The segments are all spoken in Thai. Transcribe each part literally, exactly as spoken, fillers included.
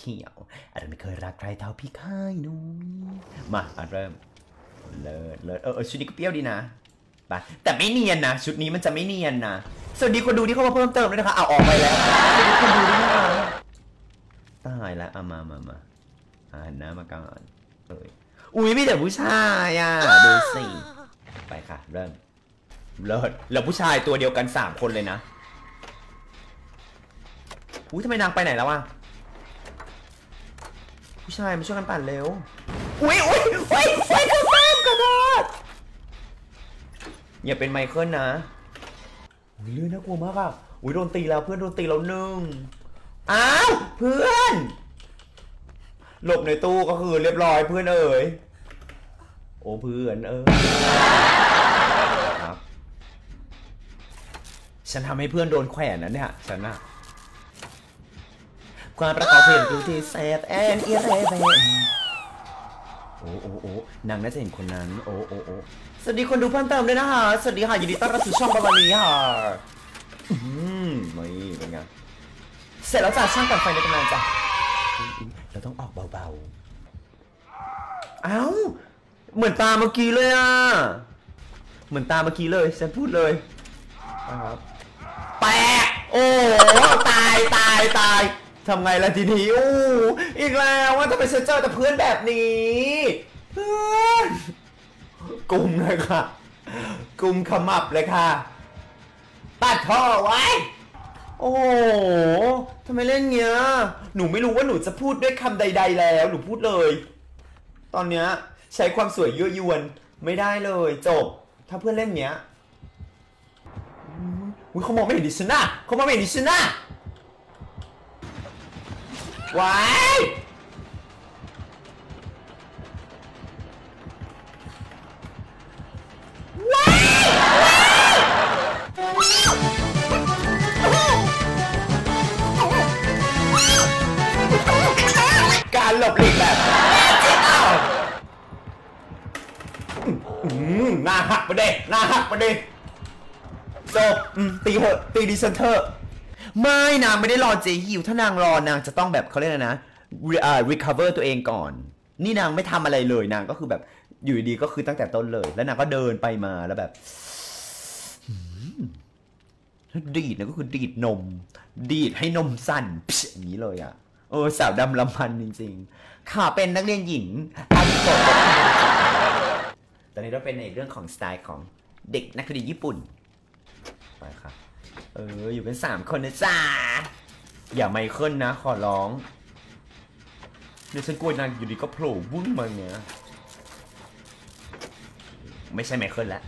เขียวอาจจะไม่เคยรักใครเท่าพี่ค่ายนุ้ยมาอ่ะเริ่มเลิศเลิศเออชุดนี้ก็เปรี้ยวดีนะไปแต่ไม่เนียนนะชุดนี้มันจะไม่เนียนนะสวัสดีคนดูที่เข้ามาเพิ่มเติมด้วยนะคะเอาออกไปแล้วสวัสดีคนดูด้วยนะคะตายแล้วเอามามามาอ่านหน้ามาก่อนเอ้ยอุ้ยมีแต่ผู้ชายอ่ะดูสิไปค่ะเริ่มเลิศแล้วผู้ชายตัวเดียวกันสามคนเลยนะอุ้ยทำไมนางไปไหนแล้ววะผู้ชายมาช่วยกันปั่นเร็วอุ้ยอุ้ยอุ้ยอุ้ยกระโดดกระโดดอย่าเป็นไมเคิลนะอุ้ยเรื่องน่ากลัวมากอ่ะอุ้ยโดนตีแล้วเพื่อนโดนตีแล้วหนึ่งอ้าวเพื่อนหลบในตู้ก็คือเรียบร้อยเพื่อนเอ๋ยโอ้เพื่อนเออครับฉันทำให้เพื่อนโดนแขวนนะเนี่ยฉันน่ะความประกอบเพลงดูที่แซดแอนอีเรเบนโอ้โอ้โอ้นางน่าจะเห็นคนนั้นโอ้โอ้โอ้สวัสดีคนดูเพิ่มเติมด้วยนะคะสวัสดีค่ะยินดีต้อนรับสู่ช่องประมาณนี้ค่ะอืมไม่เป็นไงเสร็จแล้วจ้ะช่างตัดไฟในตำนานจ้ะเราต้องออกเบาๆเอ้าเหมือนตาเมื่อกี้เลยอ่ะเหมือนตาเมื่อกี้เลยฉันพูดเลยครับแปะโอ้ตายตายตายทำไงล่ะทีนี้อู้อีกแล้วว่าทำไมฉันเจอแต่เพื่อนแบบนี้เพื่อนกลุ่มเลยค่ะกลุ่มขมับเลยค่ะตัดท่อไว้โอ้โหทำไมเล่นเงี้ยหนูไม่รู้ว่าหนูจะพูดด้วยคำใดๆแล้วหนูพูดเลยตอนเนี้ยใช้ความสวยยั่วยวนไม่ได้เลยจบถ้าเพื่อนเล่นเงี้ยอุ้ยเขามองไม่เห็นดิฉันนะเขามองไม่เห็นดิฉันนะว้ายว้ายการหลบหลีกแบบหน้าหักมาเด้หน้าหักมาเด้จบตีเหอะตีดิฉันเถอะไม่นางไม่ได้รอเจฮิวถ้านางรอนางจะต้องแบบเขาเรียกอะไรนะ recover ตัวเองก่อนนี่นางไม่ทำอะไรเลยนางก็คือแบบอยู่ดีก็คือตั้งแต่ต้นเลยแล้วนางก็เดินไปมาแล้วแบบดีดนะก็คือดีดนมดีดให้นมสั่นอย่างนี้เลยอ่ะเออสาวดำลำพันจริงๆค่ะเป็นนักเรียนหญิงอาริโกะตอนนี้เราเป็นในเรื่องของสไตล์ของเด็กนักเรียนญี่ปุ่นไปค่ะเอออยู่เป็นสามคนนะจ๊ะอย่าไมเคิลนะขอร้องเดี๋ยวฉันกลัวนางอยู่ดีก็โผล่วุ่นมาเงี้ยไม่ใช่ไมเคิลแล้ว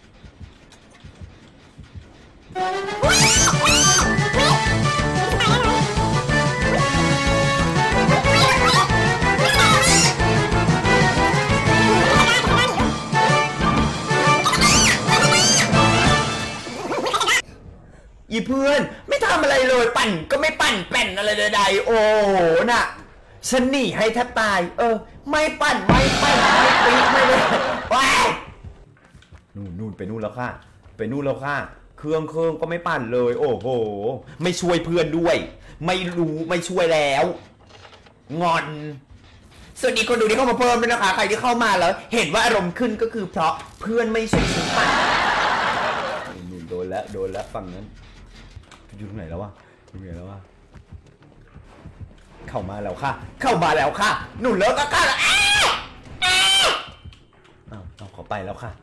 อีเพื่อนไม่ทำอะไรเลยปั่นก็ไม่ปั่นแป้นอะไรใดๆโอ้น่ะฉันหนีให้แทบตายเออไม่ปั่นไม่ปั่นไม่ปี๊ไม่เลยว้ายนู่นนู่นไปนู่นแล้วค่ะไปนู่นแล้วค่ะเครื่องเครื่องก็ไม่ปั่นเลยโอ้โหไม่ช่วยเพื่อนด้วยไม่รู้ไม่ช่วยแล้วงอนสวัสดีคนดูที่เข้ามาเพิ่มด้วยนะคะใครที่เข้ามาแล้วเห็นว่าอารมณ์ขึ้นก็คือเพราะเพื่อนไม่ช่วยฉันปั่นนู่นโดนแล้วโดนแล้วฝั่งนั้นอยู่ตรงไหนแล้ววะอยู่ตรงไหนแล้ววะเข้ามาแล้วค่ะเข้ามาแล้วค่ะหนูเลิกก็ค่ะอ้าวอ้าวเราขอไปแล้วค่ะ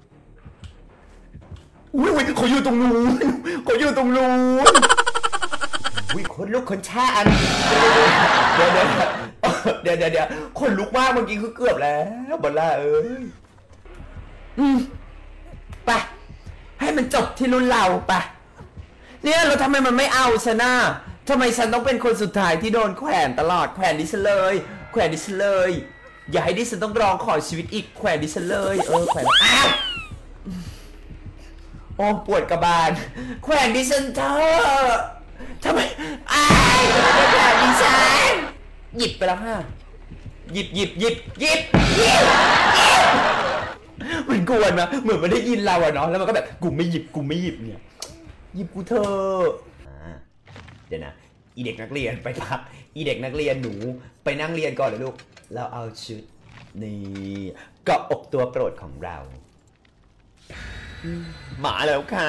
อุ้ยอุ้ยเขาอยู่ตรงนู้นเขาอยู่ตรงนู้นอุ้ยคนลุกคนแช่อันเดี๋ยวเดี๋ยวเดี๋ยวเดี๋ยวเดี๋ยวคนลุกมากเมื่อกี้คือเกือบแล้วบอลล่าเอ้ยอืมไปให้มันจบที่รุ่นเราไปเนี่ยเราทำไมมันไม่เอาฉันน่ะทำไมฉันต้องเป็นคนสุดท้ายที่โดนแขวนตลอดแขวนดิฉันเลยแขวนดิฉันเลยอย่าให้ดิฉันต้องร้องขอชีวิตอีกแขวนดิฉันเลยเออแขวนอ้าวโอ้ปวดกระบาลแขวนดิฉันเธอทำไมอ้าวไม่แขวนดิฉันหยิบไปแล้วค่ะหยิบหยิบหยิบหยิบหยิบมันกวนนะเหมือนมันได้ยินเราอะเนาะแล้วมันก็แบบกูไม่หยิบกูไม่หยิบเนี่ยหยิบกูเธอเดี๋ยวนะอีเด็กนักเรียนไปพักอีเด็กนักเรียนหนูไปนั่งเรียนก่อนเลยลูกแล้วเอาชุดนี่เกาะอกตัวโปรดของเรามาแล้วค่ะ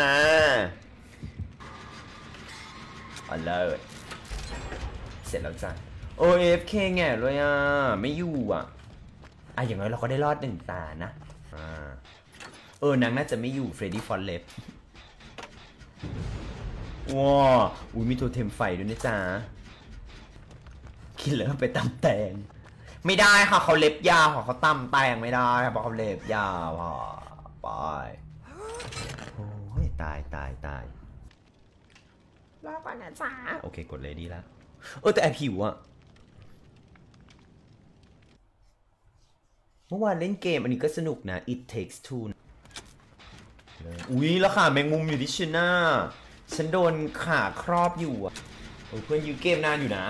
เอาเลยเสร็จแล้วจ้ะโอ เอฟ เค แง่เลยอ่ะไม่อยู่อ่ะอ่ะอย่างน้อยเราก็ได้รอดหนึ่งตานะอ่าเออนางน่าจะไม่อยู่เฟรดดี้ฟอนเล็บว้าอุ้ยมีตัวเทมไฟด้วยนะจ๊ะคิดเลยไปตำแตงไม่ได้ค่ะเขาเล็บยาวค่ะเขาตำแตงไม่ได้ค่ะเพราะเขาเล็บยาวค่ะไปโอ้ยตายตายตายรอก่อนนะจ๊ะโอเคกดเลยดีแล้วเออแต่แอบหิวอะเมื่อวานเล่นเกมอันนี้ก็สนุกนะ It Takes Two อุ้ยแล้วขาแมงมุมอยู่ที่ฉันน่ะฉันโดนขาครอบอยู่อะเพื่อนยื้อเกมนานอยู่นะ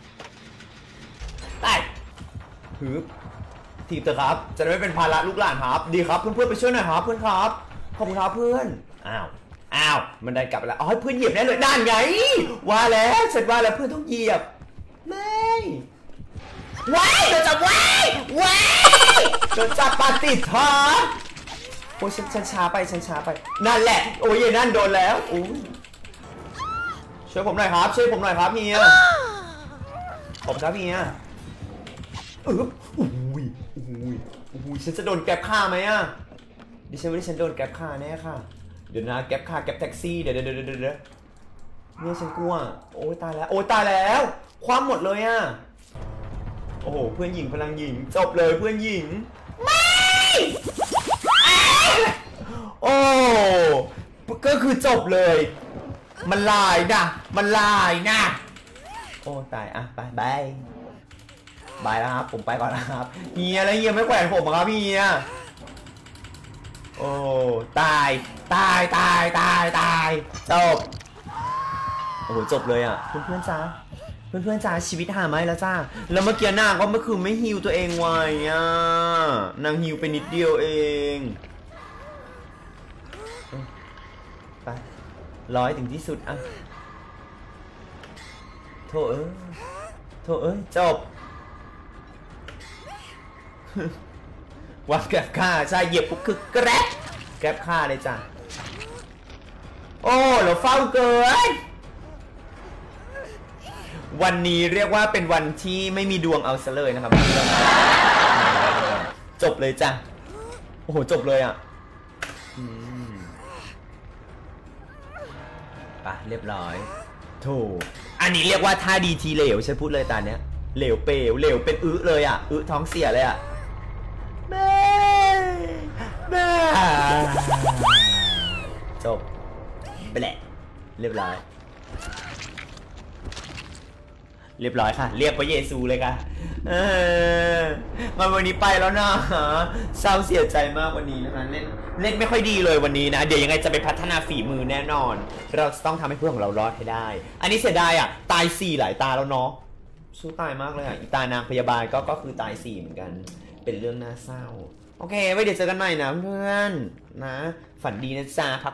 ได้ฮึบทีบเถอะครับจะได้ไม่เป็นภาระลูกหลานครับดีครับเพื่อนๆไปช่วยหน่อยครับเพื่อนครับขอบคุณครับเพื่อนอ้าวอ้าวมันได้กลับไปแล้วอ๋อเพื่อนเหยียบได้เลยด้านไงว่าแล้วฉันว่าแล้วเพื่อนต้องเหยียบไม่ว้ายโดนจับว้ายว้ายโดนจับปาติดท้อโอ้ยฉันช้าไปฉันช้าไปนั่นแหละโอ้ยนั่นโดนแล้วโอ้ยช่วยผมหน่อยครับช่วยผมหน่อยครับเฮียผมครับเฮียเอออุ้ยอุ้ยอุ้ยฉันจะโดนแก๊ปฆ่าไหมอ่ะดิฉันว่าดิฉันโดนแก๊ปฆ่าแน่ค่ะเดี๋ยวนะแก๊ปฆ่าแก๊ปแท็กซี่เดี๋ยวเดี๋ยวเดี๋ยวเดี๋ยวเนี่ยฉันกลัวโอ้ยตายแล้วโอ้ยตายแล้วคว่ำหมดเลยอ่ะโอ้โหเพื่อนหญิงพลังหญิงจบเลยเพื่อนหญิงไม่โอ้ก็คือจบเลยมันลายนะมันลายนะโอ้ตายอ่ะไปบายบายแล้วครับผมไปก่อนนะครับเฮียแล้วเฮียไม่แขวนผมครับเฮียโอ้ตายตายตายตายตายจบโอ้จบเลยอ่ะเพื่อนเพื่อนจ้าเพื่อนเพื่อนจ้าชีวิตหาไม่แล้วจ้าแล้วเมื่อกี้นางก็เมื่อคืนไม่ฮิวตัวเองไว้อ่ะนางฮิวไปนิดเดียวเองไปร้อยถึงที่สุดอ่ะโถเอ้ยโถเอ้ยจบวัดแกร็บค่าใช่เหยียบปุ๊บคือแกร็บแกร็บค่าเลยจ้ะโอ้เราเฝ้าเกินวันนี้เรียกว่าเป็นวันที่ไม่มีดวงเอาซะเลยนะครับจบเลยจ้ะโอ้โหจบเลยอ่ะป่ะเรียบร้อยโถอันนี้เรียกว่าท่าดีทีเหลวฉันพูดเลยตาเนี้ยเหลวเปลวเหลวเป็นอึเลยอ่ะอึท้องเสียเลยอ่ะแม่แม่จบไปแหละเรียบร้อยเรียบร้อยค่ะเรียกพระเยซูเลยค่ะเออมาวันนี้ไปแล้วนะเศร้าเสียใจมากวันนี้นะคะเล่นเล่นไม่ค่อยดีเลยวันนี้นะเดี๋ยวยังไงจะไปพัฒนาฝีมือแน่นอนเราจะต้องทำให้เพื่อนของเรารอดให้ได้อันนี้เสียดายอ่ะตายสี่หลายตาแล้วเนาะสู้ตายมากเลยอ่ะอีตานางพยาบาลก็ก็คือตายสี่เหมือนกันเป็นเรื่องน่าเศร้าโอเคไว้เดี๋ยวเจอกันใหม่นะเพื่อนนะฝันดีนะจ๊ะพัก